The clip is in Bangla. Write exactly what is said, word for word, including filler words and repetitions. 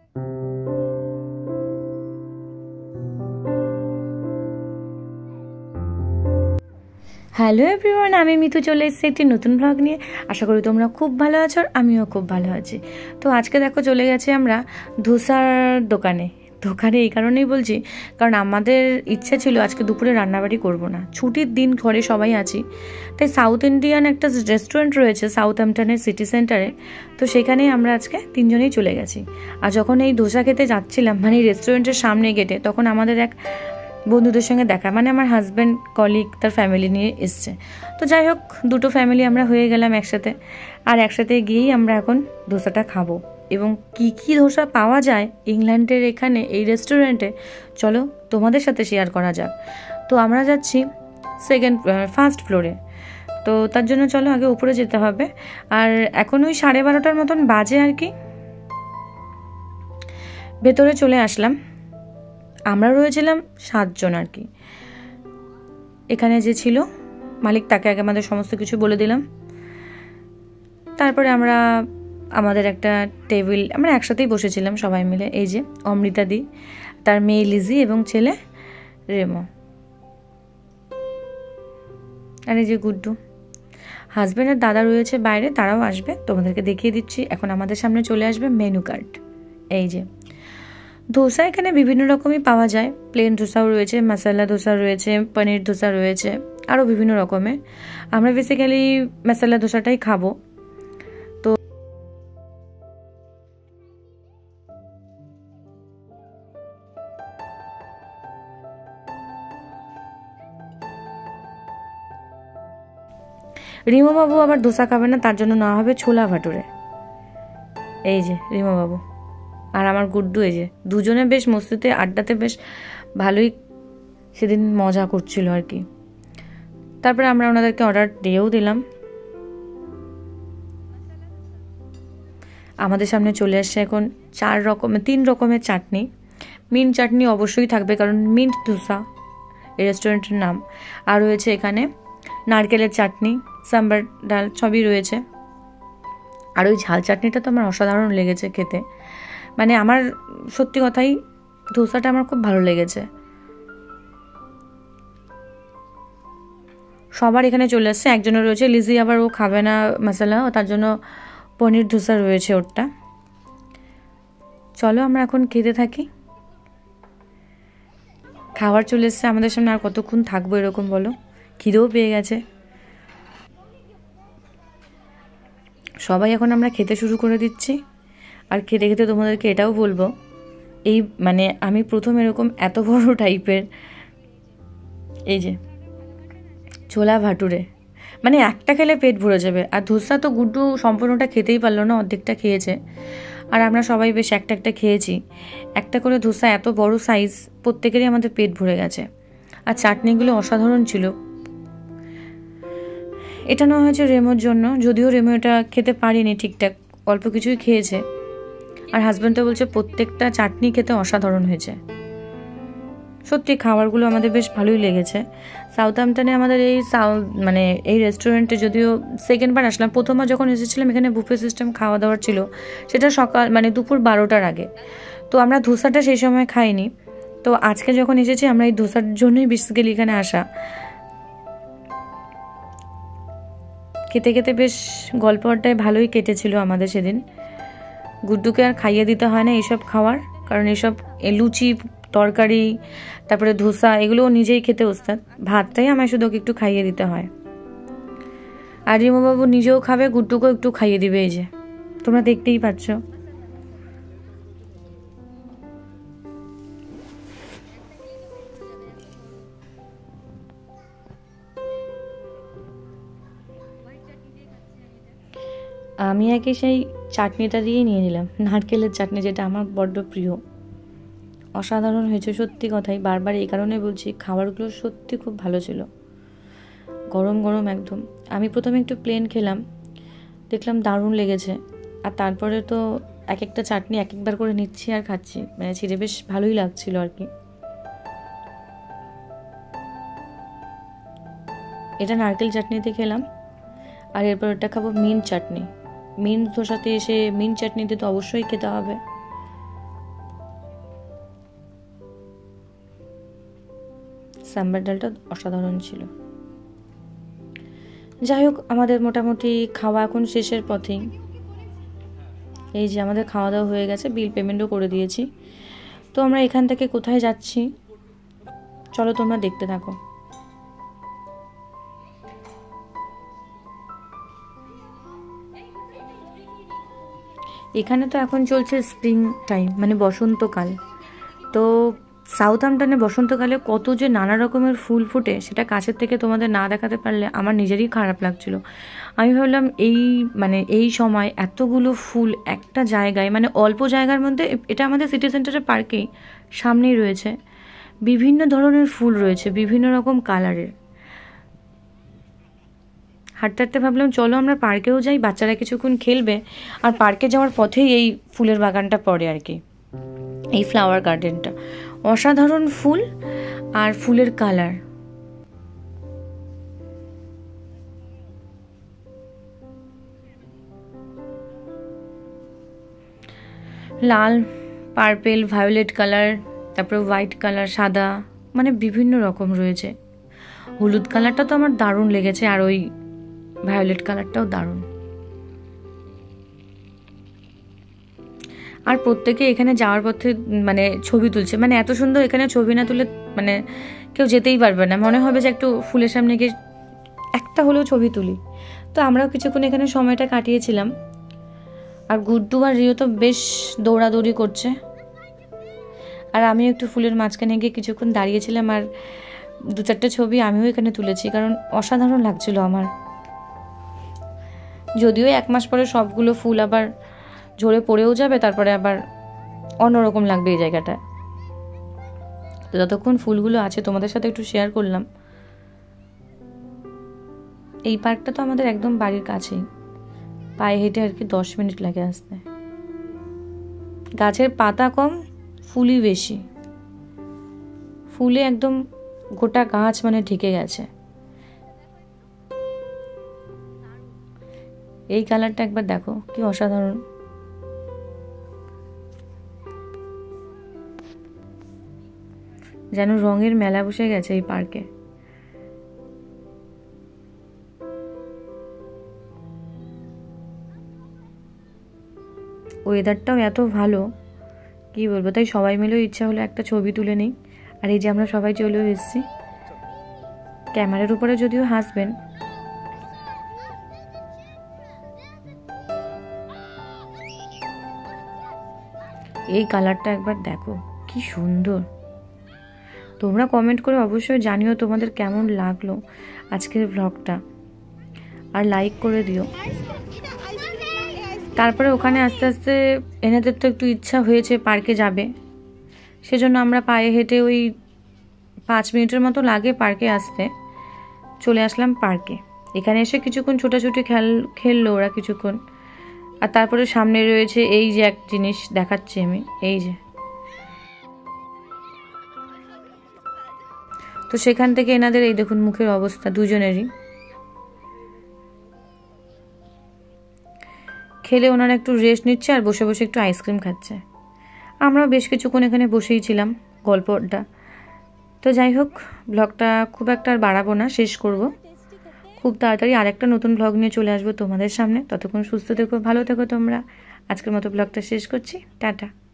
হ্যালো এভরিওয়ান, আমি মিতু চলে এসেছি একটি নতুন ব্লগ নিয়ে। আশা করি তোমরা খুব ভালো আছো, আর আমিও খুব ভালো আছি। তো আজকে দেখো চলে গেছি আমরা ধোসার দোকানে। দোকানে এই কারণেই বলছি, কারণ আমাদের ইচ্ছে ছিল আজকে দুপুরে রান্নাবাড়ি করব না, ছুটির দিন, ঘরে সবাই আছি। তাই সাউথ ইন্ডিয়ান একটা রেস্টুরেন্ট রয়েছে সাউথহ্যাম্পটনের সিটি সেন্টারে, তো সেখানেই আমরা আজকে তিনজনেই চলে গেছি। আর যখন এই ধোসা খেতে যাচ্ছিলাম, মানে এই রেস্টুরেন্টের সামনে গেটে, তখন আমাদের এক বন্ধুদের সঙ্গে দেখা, মানে আমার হাজব্যান্ড কলিগ তার ফ্যামিলি নিয়ে এসছে। তো যাই হোক, দুটো ফ্যামিলি আমরা হয়ে গেলাম একসাথে, আর একসাথে গিয়েই আমরা এখন ধোসাটা খাবো। এবং কি কি ধোসা পাওয়া যায় ইংল্যান্ডের এখানে এই রেস্টুরেন্টে, চলো তোমাদের সাথে শেয়ার করা যাক। তো আমরা যাচ্ছি সেকেন্ড ফার্স্ট ফ্লোরে, তো তার জন্য চলো আগে উপরে যেতে হবে। আর এখন ওই সাড়ে বারোটার মতন বাজে আর কি। ভেতরে চলে আসলাম। আমরা রয়েছিলাম সাতজন আর কি। এখানে যে ছিল মালিক, তাকে আগে আমাদের সমস্ত কিছু বলে দিলাম। তারপরে আমরা আমাদের একটা টেবিল, আমরা একসাথেই বসেছিলাম সবাই মিলে। এই যে অমৃতা দি, তার মেয়ে লিজি এবং ছেলে রেমো, আর এই যে গুড্ডু। হাজব্যান্ড আর দাদা রয়েছে বাইরে, তারাও আসবে, তোমাদেরকে দেখিয়ে দিচ্ছি। এখন আমাদের সামনে চলে আসবে মেনু কার্ড। এই যে ধোসা এখানে বিভিন্ন রকমই পাওয়া যায়, প্লেন ধোসাও রয়েছে, মশলা ধোসা রয়েছে, পনির ধোসা রয়েছে, আরও বিভিন্ন রকমের। আমরা বেসিক্যালি মশলা ধোসাটাই খাবো। তো রিমো বাবু আবার ধোসা খাবে না, তার জন্য নেওয়া হবে ছোলা ভাটুরে। এই যে রিমো বাবু আর আমার গুড্ডু, এই যে দুজনে বেশ মস্তিতে আড্ডাতে বেশ ভালোই সেদিন মজা করছিল আর কি। তারপরে আমরা ওনাদেরকে অর্ডার দিয়েও দিলাম। আমাদের সামনে চলে আসছে এখন চার রকমের তিন রকমের চাটনি। মিন্ট চাটনি অবশ্যই থাকবে, কারণ মিন্ট ধোসা এই রেস্টুরেন্টের নাম। আর রয়েছে এখানে নারকেলের চাটনি, সাম্বার ডাল, সবই রয়েছে। আর ওই ঝাল চাটনিটা তো আমার অসাধারণ লেগেছে খেতে, মানে আমার সত্যি কথাই ধোসাটা আমার খুব ভালো লেগেছে। সবার এখানে চলে আসছে। একজনের রয়েছে লিজি, আবার ও খাবে না মশলা, তার জন্য পনির ধোসা রয়েছে ওরটা। চলো আমরা এখন খেতে থাকি। খাবার চলে এসছে আমাদের সামনে, আর কতক্ষণ থাকবো এরকম বলো, খিদেও পেয়ে গেছে সবাই। এখন আমরা খেতে শুরু করে দিচ্ছি। আর খেতে খেতে তোমাদেরকে এটাও বলবো, এই মানে আমি প্রথম এরকম এত বড় টাইপের এই যে ছোলা ভাটুরে, মানে একটা খেলে পেট ভরে যাবে। আর ধোসা তো গুড্ডু সম্পূর্ণটা খেতেই পারলো না, অর্ধেকটা খেয়েছে। আর আমরা সবাই বেশ একটা একটা খেয়েছি। একটা করে ধোসা, এত বড় সাইজ, প্রত্যেকেরই আমাদের পেট ভরে গেছে। আর চাটনিগুলো অসাধারণ ছিল। এটা নেওয়া হয়েছে রেমোর জন্য, যদিও রেমো এটা খেতে পারিনি ঠিকঠাক, অল্প কিছুই খেয়েছে। আর হাজব্যান্ডও বলছে প্রত্যেকটা চাটনি খেতে অসাধারণ হয়েছে। সত্যি খাবারগুলো আমাদের বেশ ভালোই লেগেছে। সাউথহ্যাম্পটনে আমাদের এই সাউথ মানে এই রেস্টুরেন্টে যদিও সেকেন্ডবার আসলাম, প্রথমবার যখন এসেছিলাম এখানে বুফে সিস্টেম খাওয়া দাওয়ার ছিল, সেটা সকাল মানে দুপুর বারোটার আগে। তো আমরা ধোসাটা সেই সময় খাইনি। তো আজকে যখন এসেছি আমরা এই ধোসার জন্যই বেসিক্যালি এখানে আসা। খেতে খেতে বেশ গল্প আড্ডায় ভালোই কেটেছিল আমাদের সেদিন। গুড্ডুকে আর খাইয়ে দিতে হয় না এইসব খাবার, কারণ এইসব লুচি তরকারি তারপরে ধোসা এগুলো নিজেই খেতে ওস্তাদ। ভাতটাই আমায় শুধু একটু খাইয়ে দিতে হয়। আর রিমোবাবু নিজেও খাবে, গুড্ডুকেও একটু খাইয়ে দিবে। এই যে তোমরা দেখতেই পাচ্ছ। আমি একে সেই চাটনিটা দিয়েই নিয়ে নিলাম, নারকেলের চাটনি, যেটা আমার বড্ড প্রিয়। অসাধারণ হয়েছে সত্যি কথাই, বারবার এই কারণে বলছি, খাবারগুলো সত্যি খুব ভালো ছিল, গরম গরম একদম। আমি প্রথমে একটু প্লেন খেলাম, দেখলাম দারুণ লেগেছে। আর তারপরে তো এক একটা চাটনি এক একবার করে নিচ্ছি আর খাচ্ছি, মানে ছিঁড়ে বেশ ভালোই লাগছিল আর কি। এটা নারকেল চাটনিতে খেলাম, আর এরপর এটা খাবো মিন্ট চাটনি। মিন্ট ধোসাতে এসে মিন্ট চাটনিতে তো অবশ্যই খেতে হবে। সাম্বার ডালটা অসাধারণ ছিল। যাই হোক, আমাদের মোটামুটি খাওয়া এখন শেষের পথেই। এই যে আমাদের খাওয়া দাওয়া হয়ে গেছে, বিল পেমেন্টও করে দিয়েছি। তো আমরা এখান থেকে কোথায় যাচ্ছি চলো তোমরা দেখতে থাকো। এখানে তো এখন চলছে স্প্রিং টাইম, মানে বসন্তকাল। তো সাউথহ্যাম্পটনে বসন্তকালে কত যে নানা রকমের ফুল ফুটে সেটা কাছের থেকে তোমাদের না দেখাতে পারলে আমার নিজেরই খারাপ লাগছিল। আমি ভাবলাম এই মানে এই সময় এতগুলো ফুল একটা জায়গায়, মানে অল্প জায়গার মধ্যে, এটা আমাদের সিটি সেন্টারের পার্কেই সামনেই রয়েছে, বিভিন্ন ধরনের ফুল রয়েছে, বিভিন্ন রকম কালারের। হাঁটতে হাঁটতে ভাবলাম চলো আমরা পার্কেও যাই, বাচ্চারা কিছুক্ষণ খেলবে। আর পার্কে যাওয়ার পথেই এই ফুলের বাগানটা পড়ে আর কি, এই ফ্লাওয়ার গার্ডেনটা। অসাধারণ ফুল আর ফুলের কালার। লাল, পার্পেল, ভায়োলেট কালার, তারপরে হোয়াইট কালার, সাদা, মানে বিভিন্ন রকম রয়েছে। হলুদ কালারটা তো আমার দারুণ লেগেছে, আর ওই ভায়োলেট কালারটাও দারুণ। আর প্রত্যেকে এখানে যাওয়ার পথে মানে ছবি তুলছে, মানে এত সুন্দর, এখানে ছবি না তুলে মানে কেউ যেতেই পারবে না, মনে হবে যে একটু ফুলের সামনে গিয়ে একটা হলেও ছবি তুলি। তো আমরাও কিছুক্ষণ এখানে সময়টা কাটিয়েছিলাম। আর গুড্ডু আর রিও তো বেশ দৌড়াদৌড়ি করছে, আর আমিও একটু ফুলের মাঝখানে গিয়ে কিছুক্ষণ দাঁড়িয়েছিলাম, আর দু চারটে ছবি আমিও এখানে তুলেছি, কারণ অসাধারণ লাগছিল আমার। যদিও এক মাস পরে সবগুলো ফুল আবার ঝরে পড়েও যাবে, তারপরে আবার অন্যরকম লাগবে এই জায়গাটা। তো যতক্ষণ ফুলগুলো আছে তোমাদের সাথে একটু শেয়ার করলাম। এই পার্কটা তো আমাদের একদম বাড়ির কাছেই, পায়ে হেঁটে আর কি দশ মিনিট লাগে আসতে। গাছের পাতা কম, ফুলই বেশি, ফুলে একদম গোটা গাছ মানে ঢেকে গেছে। এই কালারটা একবার দেখো কি অসাধারণ। যেন রঙের মেলা বসে গেছে এই পার্কে। ওয়েদারটাও এত ভালো, কি বলবো, তাই সবাই মিলেও ইচ্ছা হলো একটা ছবি তুলে নিই। আর এই যে আমরা সবাই চলেও এসেছি, ক্যামেরার উপরে যদিও হাসবেন। এই কালারটা একবার দেখো কি সুন্দর। তোমরা কমেন্ট করে অবশ্যই জানিও তোমাদের কেমন লাগলো আজকের ব্লগটা, আর লাইক করে দিও। তারপরে ওখানে আস্তে আস্তে এনাদের তো একটু ইচ্ছা হয়েছে পার্কে যাবে, সেজন্য আমরা পায়ে হেঁটে ওই পাঁচ মিনিটের মতো লাগে পার্কে আসতে, চলে আসলাম পার্কে। এখানে এসে কিছুক্ষণ ছোটাছুটি খেল খেললো ওরা কিছুক্ষণ। আর তারপরে সামনে রয়েছে এই যে এক জিনিস দেখাচ্ছি আমি, এই যে, তো সেখান থেকে এনাদের এই দেখুন মুখের অবস্থা দুজনেরই। খেলে ওনারা একটু রেস্ট নিচ্ছে আর বসে বসে একটু আইসক্রিম খাচ্ছে। আমরাও বেশ কিছুক্ষণ এখানে বসেই ছিলাম গল্পটা। তো যাই হোক, ব্লগটা খুব একটা আর বাড়াবো না, শেষ করব খুব তাড়াতাড়ি। আরেকটা নতুন ব্লগ নিয়ে চলে আসবো তোমাদের সামনে। ততক্ষণ সুস্থ থেকো, ভালো থেকো তোমরা। আজকের মতো ব্লগটা শেষ করছি, টাটা।